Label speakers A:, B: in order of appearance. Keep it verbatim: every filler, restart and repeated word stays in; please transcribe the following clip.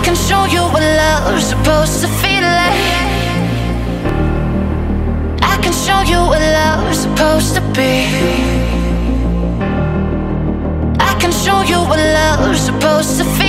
A: can show you what love's supposed to feel like. I can show you what love's supposed to be. I can show you what love's supposed to feel